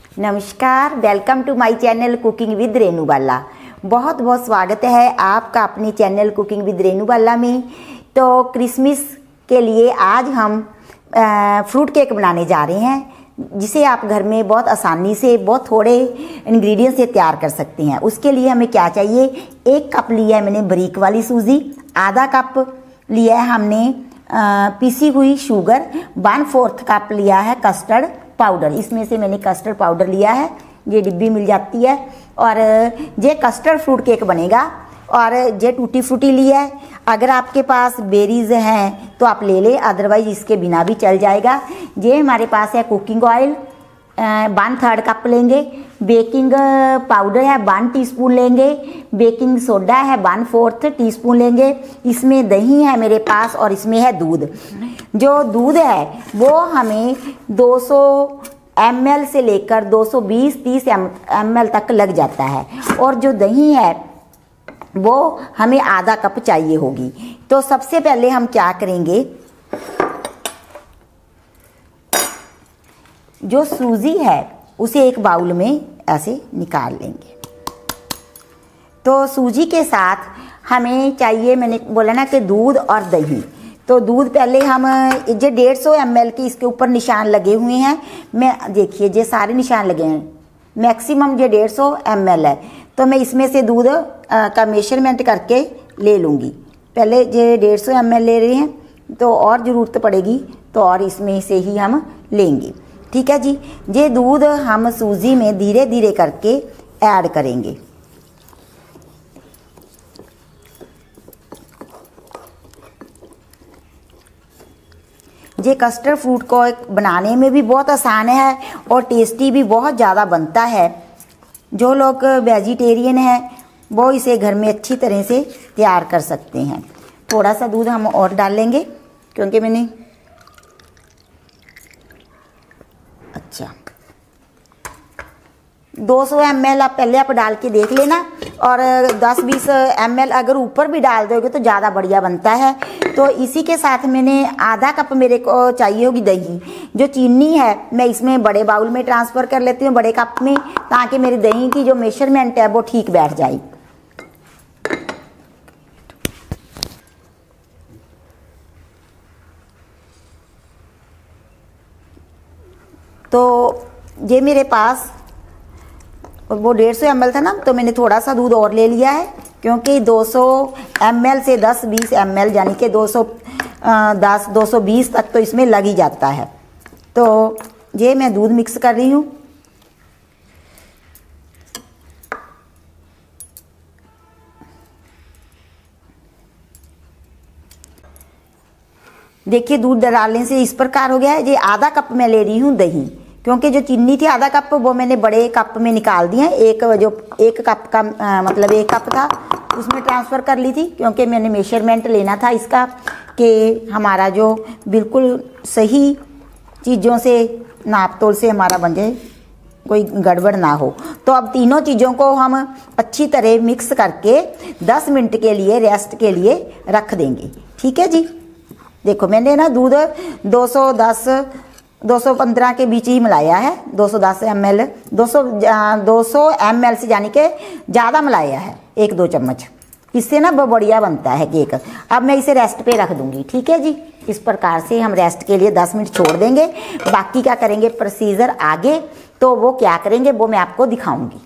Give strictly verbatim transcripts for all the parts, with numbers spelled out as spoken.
नमस्कार, welcome to my channel cooking with Renu Bala. बहुत बहुत स्वागत है आपका अपने channel cooking with Renu Bala में। तो क्रिसमस के लिए आज हम आ, फ्रूट केक बनाने जा रहे हैं, जिसे आप घर में बहुत आसानी से बहुत थोड़े इंग्रेडिएंट्स से तैयार कर सकते हैं। उसके लिए हमें क्या चाहिए, एक कप लिया है मैंने बारीक वाली सूजी, आधा कप लिया है हमने आ, पीसी हुई शुगर, वन फोर्थ कप लिया है कस्टर्ड पाउडर। इसमें से मैंने कस्टर्ड पाउडर लिया है, ये डिब्बी मिल जाती है। और ये कस्टर्ड फ्रूट केक बनेगा। और ये टूटी फ्रूटी लिया है, अगर आपके पास बेरीज हैं तो आप ले लें, अदरवाइज इसके बिना भी चल जाएगा। ये हमारे पास है cooking oil one third cup लेंगे, बेकिंग पाउडर है वन टीस्पून लेंगे, बेकिंग सोडा है वन फोर्थ टीस्पून लेंगे। इसमें दही है मेरे पास और इसमें है दूध। जो दूध है वो हमें दो सौ एम एल से लेकर दो सौ बीस तीस एम एल तक लग जाता है। और जो दही है वो हमें आधा कप चाहिए होगी। तो सबसे पहले हम क्या करेंगे, जो सूजी है उसे एक बाउल में ऐसे निकाल लेंगे। तो सूजी के साथ हमें चाहिए, मैंने बोला ना कि दूध और दही। तो दूध पहले हम ये डेढ़ सौ एम एल की इसके ऊपर निशान लगे हुए हैं। मैं देखिए ये सारे निशान लगे हैं, मैक्सिमम ये डेढ़ सौ एम एल है। तो मैं इसमें से दूध आ, का मेजरमेंट करके ले लूँगी। पहले ये डेढ़ सौ एम एल ले रहे हैं, तो और ज़रूरत पड़ेगी तो और इसमें से ही हम लेंगे। ठीक है जी। ये दूध हम सूजी में धीरे धीरे करके ऐड करेंगे। ये कस्टर्ड फ्रूट को बनाने में भी बहुत आसान है और टेस्टी भी बहुत ज़्यादा बनता है। जो लोग वेजिटेरियन हैं वो इसे घर में अच्छी तरह से तैयार कर सकते हैं। थोड़ा सा दूध हम और डाल लेंगे, क्योंकि मैंने अच्छा दो सौ एम एल आप पहले आप डाल के देख लेना, और दस बीस एम एल अगर ऊपर भी डाल दोगे तो ज़्यादा बढ़िया बनता है। तो इसी के साथ मैंने आधा कप मेरे को चाहिए होगी दही। जो चीनी है मैं इसमें बड़े बाउल में ट्रांसफ़र कर लेती हूँ, बड़े कप में, ताकि मेरी दही की जो मेजरमेंट है वो ठीक बैठ जाए। तो ये मेरे पास वो डेढ़ सौ एम एल था ना, तो मैंने थोड़ा सा दूध और ले लिया है, क्योंकि दो सौ एम एल से दस बीस एम एल यानी कि दो सौ दस दो सौ बीस तक तो इसमें लग ही जाता है। तो ये मैं दूध मिक्स कर रही हूँ। देखिए दूध डालने से इस प्रकार हो गया है। ये आधा कप मैं ले रही हूँ दही, क्योंकि जो चीनी थी आधा कप वो मैंने बड़े कप में निकाल दिया है। एक जो एक कप का आ, मतलब एक कप था उसमें ट्रांसफ़र कर ली थी, क्योंकि मैंने मेजरमेंट लेना था इसका कि हमारा जो बिल्कुल सही चीज़ों से नाप तोल से हमारा बन जाए, कोई गड़बड़ ना हो। तो अब तीनों चीज़ों को हम अच्छी तरह मिक्स करके दस मिनट के लिए रेस्ट के लिए रख देंगे। ठीक है जी। देखो मैंने ना दूध दो सौ दस दो सौ पंद्रह के बीच ही मिलाया है, दो सौ दस एम एल दो सौ दो सौ एम एल से यानी कि ज़्यादा मिलाया है, एक दो चम्मच। इससे ना वो बढ़िया बनता है केक। अब मैं इसे रेस्ट पे रख दूंगी। ठीक है जी। इस प्रकार से हम रेस्ट के लिए दस मिनट छोड़ देंगे। बाकी क्या करेंगे प्रोसीजर आगे, तो वो क्या करेंगे वो मैं आपको दिखाऊंगी।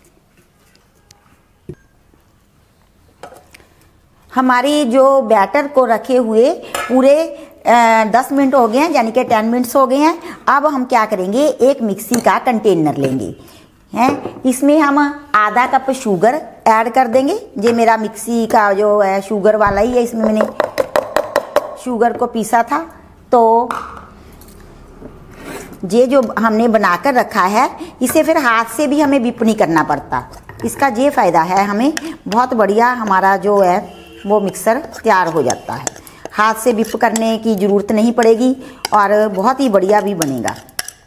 हमारी जो बैटर को रखे हुए पूरे दस मिनट हो गए हैं, यानी कि टेन मिनट्स हो गए हैं। अब हम क्या करेंगे, एक मिक्सी का कंटेनर लेंगे हैं, इसमें हम आधा कप शुगर ऐड कर देंगे। ये मेरा मिक्सी का जो है शुगर वाला ही है, इसमें मैंने शुगर को पीसा था। तो ये जो हमने बनाकर रखा है इसे फिर हाथ से भी हमें विप नहीं करना पड़ता। इसका ये फ़ायदा है हमें, बहुत बढ़िया हमारा जो है वो मिक्सर तैयार हो जाता है। हाथ से विप करने की ज़रूरत नहीं पड़ेगी और बहुत ही बढ़िया भी बनेगा।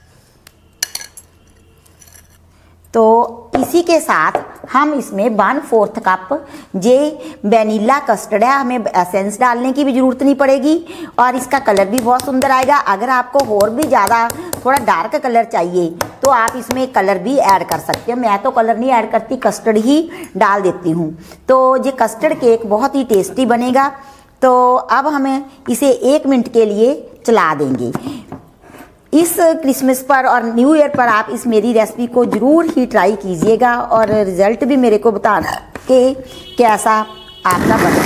तो इसी के साथ हम इसमें वन फोर्थ कप जे वैनिला कस्टर्ड है, हमें एसेंस डालने की भी ज़रूरत नहीं पड़ेगी और इसका कलर भी बहुत सुंदर आएगा। अगर आपको और भी ज़्यादा थोड़ा डार्क कलर चाहिए तो आप इसमें कलर भी ऐड कर सकते हो। मैं तो कलर नहीं ऐड करती, कस्टर्ड ही डाल देती हूँ। तो ये कस्टर्ड केक बहुत ही टेस्टी बनेगा। तो अब हमें इसे एक मिनट के लिए चला देंगे। इस क्रिसमस पर और न्यू ईयर पर आप इस मेरी रेसिपी को ज़रूर ही ट्राई कीजिएगा और रिज़ल्ट भी मेरे को बताना कि कैसा आपका बना।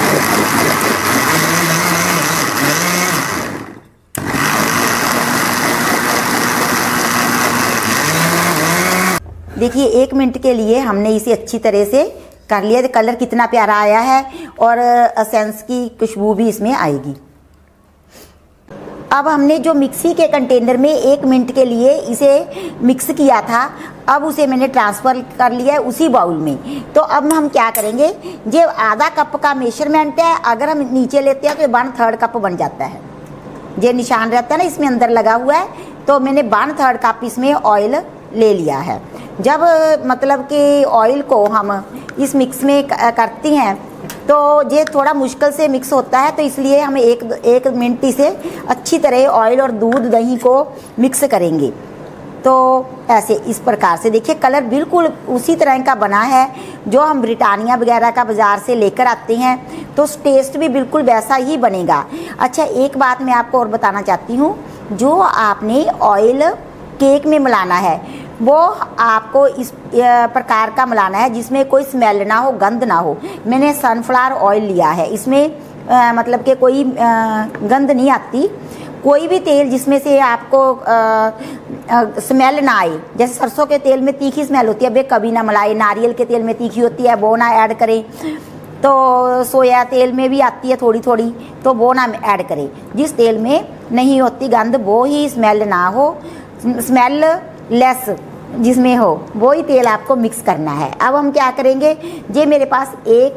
देखिए एक मिनट के लिए हमने इसे अच्छी तरह से कर लिया। कलर कितना प्यारा आया है और एसेंस की खुशबू भी इसमें आएगी। अब हमने जो मिक्सी के कंटेनर में एक मिनट के लिए इसे मिक्स किया था, अब उसे मैंने ट्रांसफ़र कर लिया है उसी बाउल में। तो अब हम क्या करेंगे, जो आधा कप का मेजरमेंट है, अगर हम नीचे लेते हैं तो वन थर्ड कप बन जाता है। जो निशान रहता है ना इसमें अंदर लगा हुआ है, तो मैंने वन थर्ड कप इसमें ऑयल ले लिया है। जब मतलब कि ऑयल को हम इस मिक्स में करती हैं तो ये थोड़ा मुश्किल से मिक्स होता है, तो इसलिए हम एक एक मिनट इसे अच्छी तरह ऑयल और दूध दही को मिक्स करेंगे। तो ऐसे इस प्रकार से देखिए कलर बिल्कुल उसी तरह का बना है जो हम ब्रिटानिया वगैरह का बाज़ार से लेकर आते हैं, तो टेस्ट भी बिल्कुल वैसा ही बनेगा। अच्छा एक बात मैं आपको और बताना चाहती हूँ, जो आपने ऑयल केक में मिलाना है वो आपको इस प्रकार का मिलाना है जिसमें कोई स्मेल ना हो, गंध ना हो। मैंने सनफ्लावर ऑयल लिया है, इसमें आ, मतलब कि कोई आ, गंध नहीं आती। कोई भी तेल जिसमें से आपको आ, आ, स्मेल ना आए, जैसे सरसों के तेल में तीखी स्मेल होती है, वे कभी ना मिलाए। नारियल के तेल में तीखी होती है, वो ना ऐड करें। तो सोया तेल में भी आती है थोड़ी थोड़ी, तो वो ना ऐड करें। जिस तेल में नहीं होती गंध, वो ही स्मेल ना हो, स्मेल लेस जिसमें हो, वो ही तेल आपको मिक्स करना है। अब हम क्या करेंगे, ये मेरे पास एक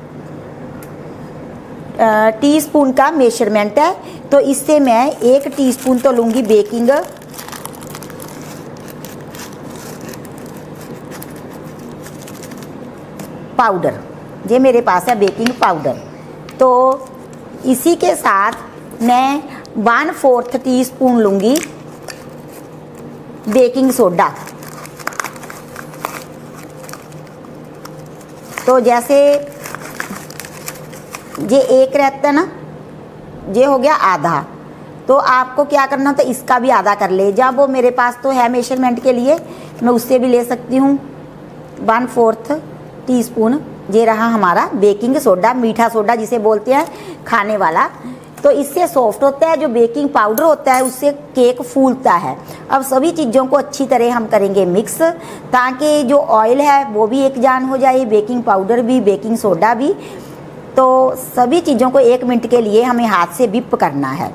टीस्पून का मेजरमेंट है, तो इससे मैं एक टीस्पून तो लूँगी बेकिंग पाउडर। ये मेरे पास है बेकिंग पाउडर। तो इसी के साथ मैं वन फोर्थ टी स्पून लूँगी बेकिंग सोडा। तो जैसे ये एक रहता है ना, ये हो गया आधा, तो आपको क्या करना होता है इसका भी आधा कर ले। जब वो मेरे पास तो है मेजरमेंट के लिए, मैं उससे भी ले सकती हूँ। वन फोर्थ टी स्पून ये रहा हमारा बेकिंग सोडा, मीठा सोडा जिसे बोलते हैं, खाने वाला। तो इससे सॉफ्ट होता है। जो बेकिंग पाउडर होता है उससे केक फूलता है। अब सभी चीज़ों को अच्छी तरह हम करेंगे मिक्स, ताकि जो ऑयल है वो भी एक जान हो जाए, बेकिंग पाउडर भी, बेकिंग सोडा भी। तो सभी चीज़ों को एक मिनट के लिए हमें हाथ से विप करना है।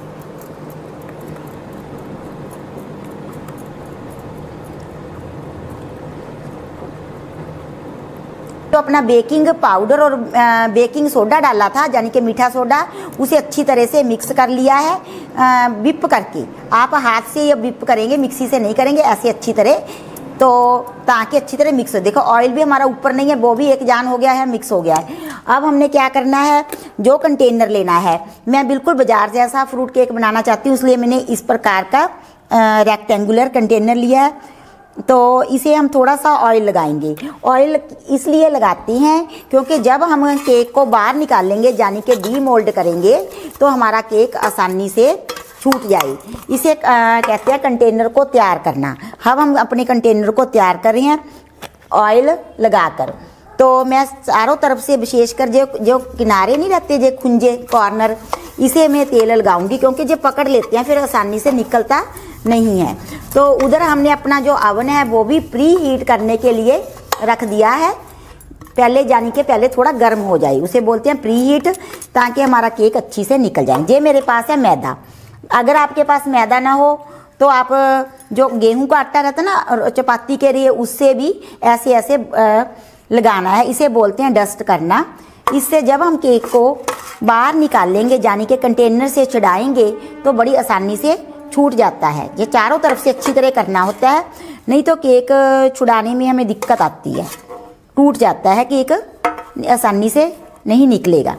तो अपना बेकिंग पाउडर और बेकिंग सोडा डाला था, यानी कि मीठा सोडा, उसे अच्छी तरह से मिक्स कर लिया है विप करके। आप हाथ से ये विप करेंगे, मिक्सी से नहीं करेंगे, ऐसे अच्छी तरह, तो ताकि अच्छी तरह मिक्स हो। देखो ऑयल भी हमारा ऊपर नहीं है, वो भी एक जान हो गया है, मिक्स हो गया है। अब हमने क्या करना है, जो कंटेनर लेना है, मैं बिल्कुल बाजार जैसा फ्रूट केक बनाना चाहती हूँ, इसलिए मैंने इस प्रकार का रेक्टेंगुलर कंटेनर लिया है। तो इसे हम थोड़ा सा ऑयल लगाएंगे। ऑयल इसलिए लगाते हैं क्योंकि जब हम केक को बाहर निकालेंगे, यानी कि डी मोल्ड करेंगे, तो हमारा केक आसानी से छूट जाए। इसे आ, कहते हैं कंटेनर को तैयार करना। अब हम अपने कंटेनर को तैयार कर रहे हैं ऑयल लगाकर। तो मैं चारों तरफ से विशेषकर जो जो किनारे नहीं रहते, जो खुंजे कॉर्नर, इसे मैं तेल लगाऊंगी, क्योंकि जो पकड़ लेते हैं फिर आसानी से निकलता नहीं है। तो उधर हमने अपना जो ओवन है वो भी प्री हीट करने के लिए रख दिया है, पहले यानी कि पहले थोड़ा गर्म हो जाए, उसे बोलते हैं प्री हीट, ताकि हमारा केक अच्छी से निकल जाए। ये मेरे पास है मैदा। अगर आपके पास मैदा ना हो तो आप जो गेहूं का आटा रहता है ना चपाती के लिए, उससे भी ऐसे ऐसे लगाना है। इसे बोलते हैं डस्ट करना। इससे जब हम केक को बाहर निकालेंगे, यानी कि कंटेनर से छुड़ाएंगे, तो बड़ी आसानी से छूट जाता है। ये चारों तरफ से अच्छी तरह करना होता है, नहीं तो केक छुड़ाने में हमें दिक्कत आती है, टूट जाता है केक, आसानी से नहीं निकलेगा।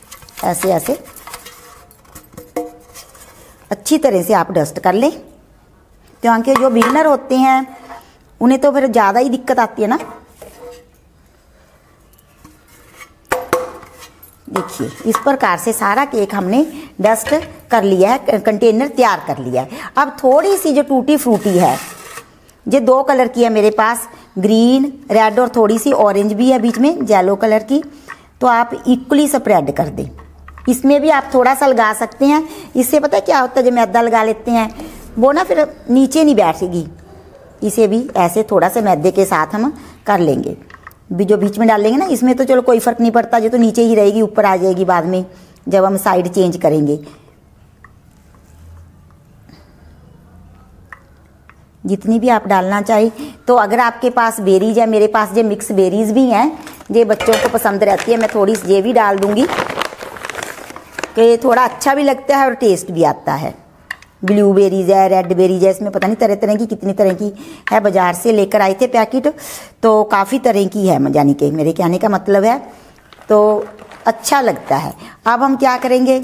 ऐसे ऐसे अच्छी तरह से आप डस्ट कर लें। क्योंकि जो बिगनर होते हैं उन्हें तो फिर ज़्यादा ही दिक्कत आती है ना। देखिए इस प्रकार से सारा केक हमने डस्ट कर लिया है, कंटेनर तैयार कर लिया है। अब थोड़ी सी जो टूटी फ्रूटी है, ये दो कलर की है मेरे पास, ग्रीन रेड और थोड़ी सी ऑरेंज भी है बीच में येलो कलर की, तो आप इक्वली स्प्रेड कर दें। इसमें भी आप थोड़ा सा लगा सकते हैं, इससे पता है क्या होता है, जब मैदा लगा लेते हैं वो ना फिर नीचे नहीं बैठेगी। इसे भी ऐसे थोड़ा सा मैदे के साथ हम कर लेंगे। भी जो बीच में डालेंगे ना, इसमें तो चलो कोई फ़र्क नहीं पड़ता, जो तो नीचे ही रहेगी, ऊपर आ जाएगी बाद में जब हम साइड चेंज करेंगे। जितनी भी आप डालना चाहिए। तो अगर आपके पास बेरीज है, मेरे पास जो मिक्स बेरीज भी हैं, ये बच्चों को पसंद रहती है, मैं थोड़ी सी ये भी डाल दूंगी कि थोड़ा अच्छा भी लगता है और टेस्ट भी आता है। ब्लूबेरीज है, रेड बेरीज है, इसमें पता नहीं तरह तरह की कितनी तरह की है, बाजार से लेकर आए थे पैकेट, तो काफ़ी तरह की है, यानी कि मेरे कहने का मतलब है, तो अच्छा लगता है। अब हम क्या करेंगे,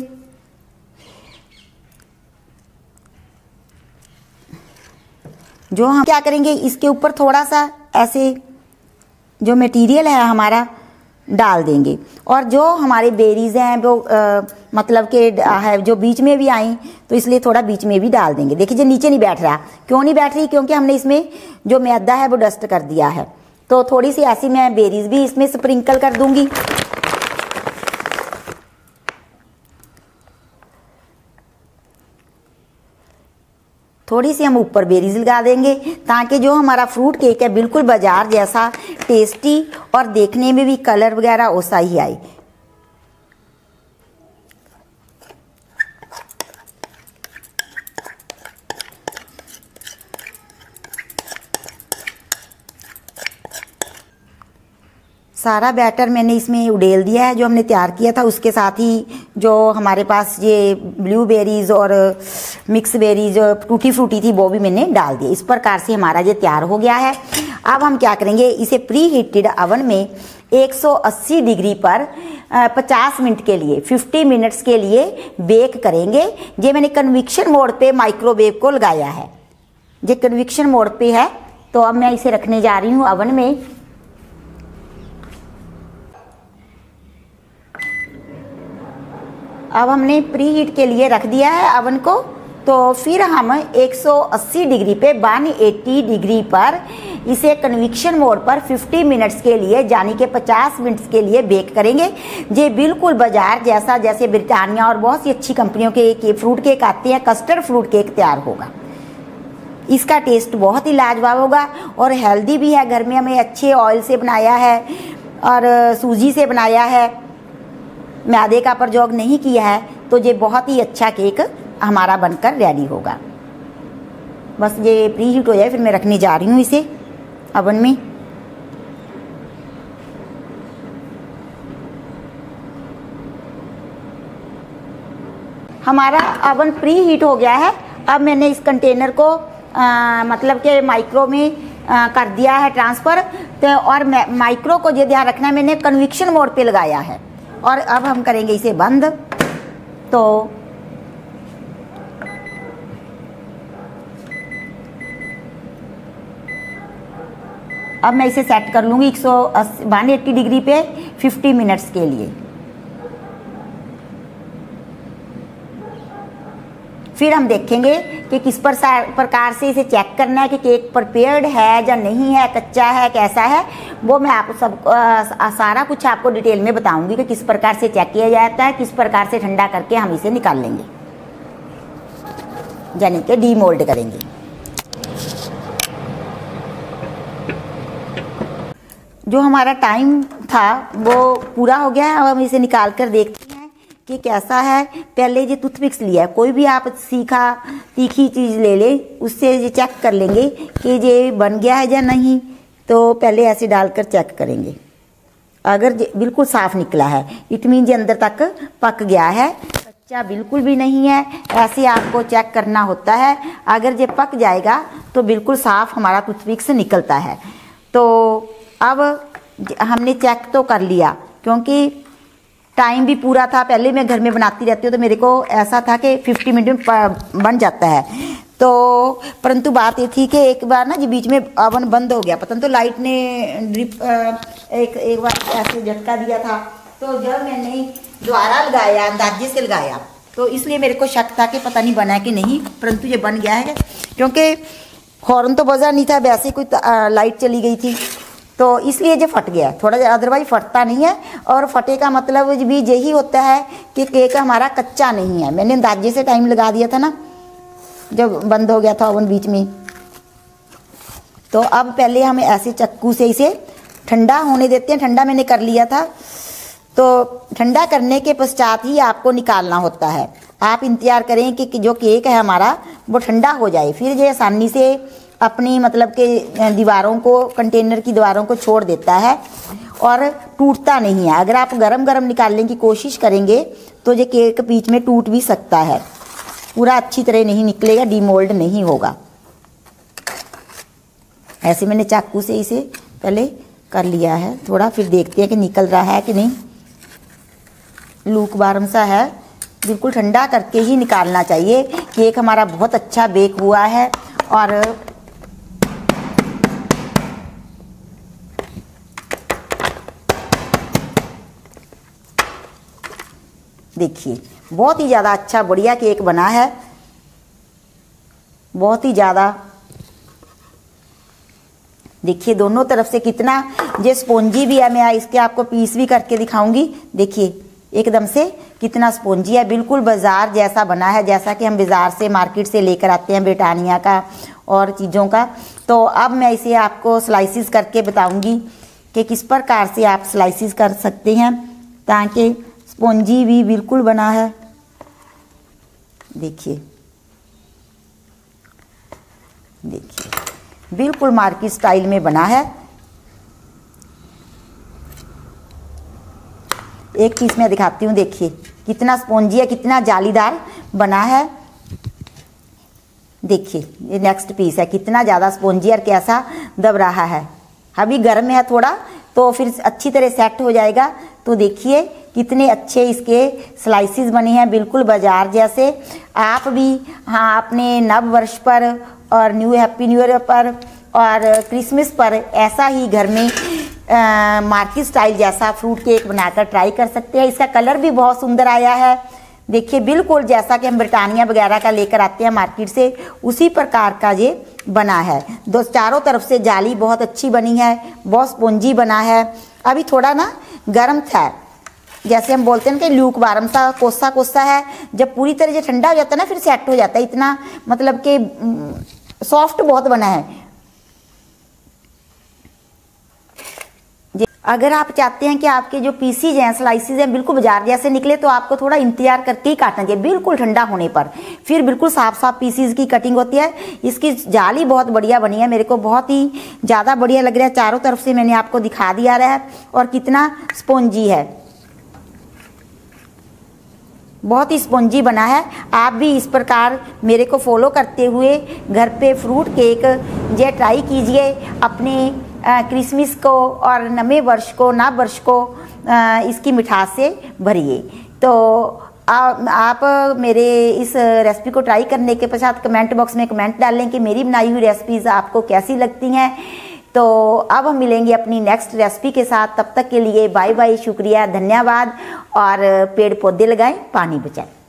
जो हम क्या करेंगे, इसके ऊपर थोड़ा सा ऐसे जो मटेरियल है हमारा डाल देंगे, और जो हमारे बेरीज हैं वो आ, मतलब के है जो बीच में भी आई, तो इसलिए थोड़ा बीच में भी डाल देंगे। देखिए जो नीचे नहीं बैठ रहा, क्यों नहीं बैठ रही, क्योंकि हमने इसमें जो मैदा है वो डस्ट कर दिया है। तो थोड़ी सी ऐसी मैं बेरीज भी इसमें स्प्रिंकल कर दूंगी। थोड़ी सी हम ऊपर बेरीज लगा देंगे, ताकि जो हमारा फ्रूट केक है बिल्कुल बाजार जैसा टेस्टी और देखने में भी कलर वगैरह वैसा ही आए। सारा बैटर मैंने इसमें उडेल दिया है जो हमने तैयार किया था, उसके साथ ही जो हमारे पास ये ब्लूबेरीज और मिक्स बेरीज टूटी फ्रूटी थी वो भी मैंने डाल दी। इस प्रकार से हमारा ये तैयार हो गया है। अब हम क्या करेंगे, इसे प्री हीटेड अवन में एक सौ अस्सी डिग्री पर पचास मिनट के लिए पचास मिनट्स के लिए बेक करेंगे। ये मैंने कन्विक्शन मोड पे माइक्रोवेव को लगाया है, ये कन्विक्शन मोड पे है। तो अब मैं इसे रखने जा रही हूँ अवन में। अब हमने प्री हीट के लिए रख दिया है अवन को, तो फिर हम एक सौ अस्सी डिग्री पे एक सौ अस्सी डिग्री पर इसे कन्विक्शन मोड पर पचास मिनट्स के लिए, यानी कि पचास मिनट्स के लिए बेक करेंगे। ये बिल्कुल बाजार जैसा, जैसे ब्रिटानिया और बहुत सी अच्छी कंपनियों के, के फ्रूट केक आते हैं, कस्टर्ड फ्रूट केक तैयार होगा। इसका टेस्ट बहुत ही लाजवाब होगा और हेल्दी भी है। घर में हमें अच्छे ऑयल से बनाया है और सूजी से बनाया है, मैदे का प्रयोग नहीं किया है, तो ये बहुत ही अच्छा केक हमारा बनकर रेडी होगा। बस ये प्री हीट हो जाए, फिर मैं रखने जा रही हूँ इसे अवन में। हमारा अवन प्री हीट हो गया है। अब मैंने इस कंटेनर को आ, मतलब के माइक्रो में आ, कर दिया है ट्रांसफ़र। तो और माइक्रो को ये ध्यान रखना है, मैंने कन्विक्शन मोड पे लगाया है। और अब हम करेंगे इसे बंद। तो अब मैं इसे सेट कर लूँगी एक सौ अस्सी डिग्री पे पचास मिनट्स के लिए। फिर हम देखेंगे कि किस प्रकार से इसे चेक करना है कि केक प्रिपेयर्ड है या नहीं है, कच्चा है, कैसा है। वो मैं आप सब आ, सारा कुछ आपको डिटेल में बताऊंगी कि किस प्रकार से चेक किया जाता है, किस प्रकार से ठंडा करके हम इसे निकाल लेंगे, यानी कि डीमोल्ड करेंगे। जो हमारा टाइम था वो पूरा हो गया है। अब हम इसे निकाल कर देखते हैं कि कैसा है। पहले ये टूथपिक्स लिया है, कोई भी आप सीखा तीखी चीज़ ले ले, उससे ये चेक कर लेंगे कि ये बन गया है या नहीं। तो पहले ऐसे डालकर चेक करेंगे, अगर बिल्कुल साफ निकला है इट मीन ये अंदर तक पक गया है, कच्चा बिल्कुल भी नहीं है, ऐसे आपको चेक करना होता है। अगर ये पक जाएगा तो बिल्कुल साफ हमारा टूथपिक्स निकलता है। तो अब हमने चेक तो कर लिया, क्योंकि टाइम भी पूरा था। पहले मैं घर में बनाती रहती हूँ तो मेरे को ऐसा था कि पचास मिनट में बन जाता है। तो तो परंतु बात ये थी कि एक बार ना जी बीच में ओवन बंद हो गया, पता नहीं तो लाइट ने ड्रिप एक एक बार ऐसे झटका दिया था। तो जब मैंने दोबारा लगाया, अंदाजे से लगाया, तो इसलिए मेरे को शक था कि पता नहीं बना कि नहीं, परंतु ये बन गया है। क्योंकि हॉर्न तो बजा नहीं था, वैसे कोई लाइट चली गई थी, तो इसलिए जो फट गया थोड़ा, अदरवाइज फटता नहीं है। और फटे का मतलब भी यही होता है कि केक हमारा कच्चा नहीं है। मैंने अंदाजे से टाइम लगा दिया था ना जब बंद हो गया था ओवन बीच में। तो अब पहले हम ऐसे चक्कू से इसे ठंडा होने देते हैं। ठंडा मैंने कर लिया था, तो ठंडा करने के पश्चात ही आपको निकालना होता है। आप इंतजार करें कि जो केक है हमारा वो ठंडा हो जाए, फिर ये आसानी से अपनी मतलब के दीवारों को, कंटेनर की दीवारों को छोड़ देता है और टूटता नहीं है। अगर आप गरम गरम निकालने की कोशिश करेंगे तो ये केक बीच में टूट भी सकता है, पूरा अच्छी तरह नहीं निकलेगा, डीमोल्ड नहीं होगा। ऐसे मैंने चाकू से इसे पहले कर लिया है थोड़ा, फिर देखते हैं कि निकल रहा है कि नहीं। लूक बारम सा है, बिल्कुल ठंडा करके ही निकालना चाहिए। केक हमारा बहुत अच्छा बेक हुआ है और देखिए बहुत ही ज़्यादा अच्छा बढ़िया केक बना है, बहुत ही ज़्यादा। देखिए दोनों तरफ से कितना ये स्पॉन्जी भी है। मैं इसके आपको पीस भी करके दिखाऊंगी। देखिए एकदम से कितना स्पॉन्जी है, बिल्कुल बाजार जैसा बना है, जैसा कि हम बाजार से मार्केट से लेकर आते हैं ब्रिटानिया का और चीज़ों का। तो अब मैं इसे आपको स्लाइसिस करके बताऊंगी कि किस प्रकार से आप स्लाइसिस कर सकते हैं ताकि स्पॉन्जी भी बिल्कुल बना है। देखिए देखिए बिल्कुल मार्केट स्टाइल में बना है। एक पीस में दिखाती हूँ, देखिए कितना स्पॉन्जी है, कितना जालीदार बना है। देखिए ये नेक्स्ट पीस है, कितना ज़्यादा स्पॉन्जी और कैसा दब रहा है। अभी गर्म है थोड़ा, तो फिर अच्छी तरह सेट हो जाएगा। तो देखिए कितने अच्छे इसके स्लाइसिस बने हैं, बिल्कुल बाजार जैसे। आप भी हाँ अपने नव वर्ष पर और न्यू हैप्पी न्यू ईयर पर और क्रिसमस पर ऐसा ही घर में मार्केट स्टाइल जैसा फ्रूट केक बनाकर ट्राई कर सकते हैं। इसका कलर भी बहुत सुंदर आया है। देखिए बिल्कुल जैसा कि हम ब्रिटानिया वगैरह का लेकर आते हैं मार्केट से, उसी प्रकार का ये बना है। दो चारों तरफ से जाली बहुत अच्छी बनी है, बहुत स्पॉन्जी बना है। अभी थोड़ा ना गर्म था, जैसे हम बोलते हैं कि ल्यूक वार्म सा, कोसा कोसा है। जब पूरी तरह से ठंडा हो जाता है ना फिर सेट हो जाता है। इतना मतलब कि सॉफ्ट बहुत बना है। अगर आप चाहते हैं कि आपके जो पीसीज हैं, स्लाइसिस हैं, बिल्कुल बाजार जैसे निकले, तो आपको थोड़ा इंतजार करके ही काटना चाहिए, बिल्कुल ठंडा होने पर। फिर बिल्कुल साफ साफ पीसीज की कटिंग होती है। इसकी जाली बहुत बढ़िया बनी है, मेरे को बहुत ही ज़्यादा बढ़िया लग रहा है। चारों तरफ से मैंने आपको दिखा दिया रहा है और कितना स्पॉन्जी है, बहुत ही स्पॉन्जी बना है। आप भी इस प्रकार मेरे को फॉलो करते हुए घर पे फ्रूट केक ये ट्राई कीजिए। अपने क्रिसमस को और नवे वर्ष को, नव वर्ष को आ, इसकी मिठास से भरिए। तो आ, आप मेरे इस रेसिपी को ट्राई करने के पश्चात कमेंट बॉक्स में कमेंट डालें कि मेरी बनाई हुई रेसिपीज़ आपको कैसी लगती हैं। तो अब हम मिलेंगे अपनी नेक्स्ट रेसिपी के साथ। तब तक के लिए बाय बाय, शुक्रिया, धन्यवाद। और पेड़ पौधे लगाएं, पानी बचाएं।